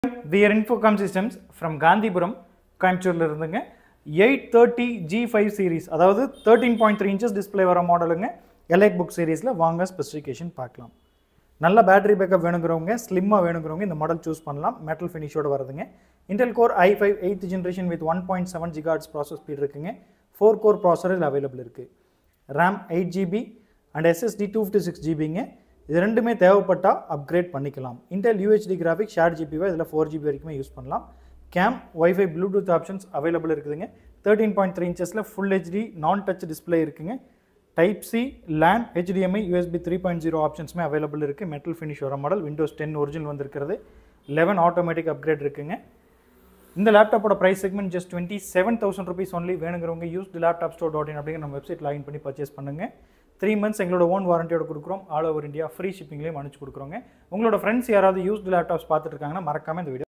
We are Infocom Systems from Gandhipuram, Coimbatore இருந்துங்க 830 G5 series அதாவது 13.3 inches display வர மாடலுங்க Elitebook seriesல வாங்க ஸ்பெசிஃபிகேஷன் பார்க்கலாம். நல்ல பேட்டரி பேக்கப் வேணுங்கிறவங்க ஸ்லிம்மா வேணுங்கிறவங்க இந்த மாடல் சூஸ் பண்ணலாம். மெட்டல் ஃபினிஷோட வருதுங்க. Intel Core i5 8th generation with 1.7 GHz processor speed இருக்குங்க. 4 core processor அவைலபிள் இருக்கு. RAM 8GB and SSD 256GBங்க. இது ரெண்டுமே தேவைப்பட்டா அப்கிரேட் பண்ணிக்கலாம். Intel UHD graphics shared GPU இதில் 4GB வரைக்குமே யூஸ் பண்ணலாம். CAM, Wifi, Bluetooth options available இருக்குதுங்க. 13.3 inchesல Full HD non touch display இருக்குங்க. Type C, LAN, HDMI, USB 3.0 ஆப்ஷன்ஸுமே அவைலபிள் இருக்குது. மெட்டல் ஃபினிஷ் வர மாடல் Windows 10 ஒரிஜினல் வந்திருக்கிறது. 11 ஆட்டோமேட்டிக் அப்கிரேட் இருக்குங்க. இந்த லேப்டாப்போட price segment just 27,000 rupees only. வேணுங்கிறவங்க usedlaptopstore.in அப்படிங்கிற நம்ம வெப்சைட் லாகின் பண்ணி பர்ச்சேஸ் பண்ணுங்கள். 3 months எங்களோட ஓன் வாரண்டியோட கொடுக்குறோம். ஆல் ஓவர் இந்தியா ஃப்ரீ ஷிப்பிங்லேயும் அனுப்பிச்சு கொடுக்குறோங்க. உங்களோட ஃப்ரெண்ட்ஸ் யாராவது யூஸ்டு லேப்டாப்ஸ் பார்த்துட்டு இருக்காங்கன்னா மறக்காம இந்த வீடியோ